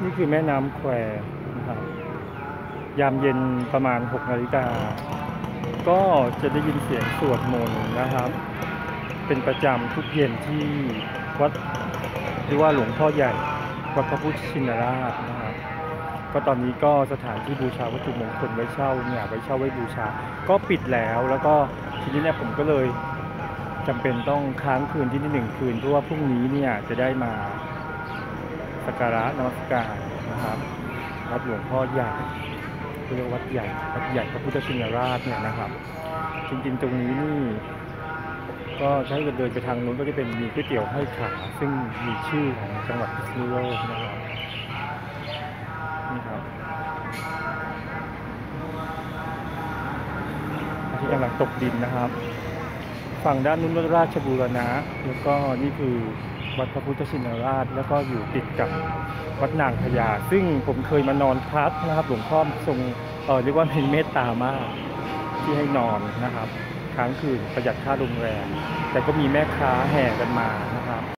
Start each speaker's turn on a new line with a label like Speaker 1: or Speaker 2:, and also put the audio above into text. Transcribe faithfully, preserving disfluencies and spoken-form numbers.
Speaker 1: นี่คือแม่น้ำแควนะครับยามเย็นประมาณหกนาฬิกาก็จะได้ยินเสียงสวดมนต์นะครับเป็นประจำทุกเย็นที่วัดหรือว่าหลวงพ่อใหญ่วัดพระพุทธชินราชนะครับก็ตอนนี้ก็สถานที่บูชาวัตถุมงคลไว้เช่าเนี่ยไว้เช่าไว้บูชาก็ปิดแล้วแล้วก็ทีนี้เนี่ยผมก็เลยจำเป็นต้องค้างคืนที่นี่หนึ่งคืนเพราะว่าพรุ่งนี้เนี่ยจะได้มาสักการะนมัสการนะครับวัดหลวงพ่อใหญ่เรียกวัดใหญ่วัดใหญ่พระพุทธชินราชเนี่ยนะครับจริงๆตรงนี้นี่ก็ถ้าเดินไปทางนู้นก็จะเป็นมีก๋วยเตี๋ยวห้อยขาซึ่งมีชื่อของจังหวัดพิษณุโลกนะครับนี่ครับที่กำลังตกดินนะครับฝั่งด้านนู้นวัดราชบูรณะแล้วก็นี่คือวัดพระพุทธชินราชแล้วก็อยู่ติดกับวัดนางพญาซึ่งผมเคยมานอนพักนะครับหลวงพ่อทรงเออเรียกว่าเป็นเมตตามากที่ให้นอนนะครับค้างคืนประหยัดค่าโรงแรมแต่ก็มีแม่ค้าแห่กันมานะครับ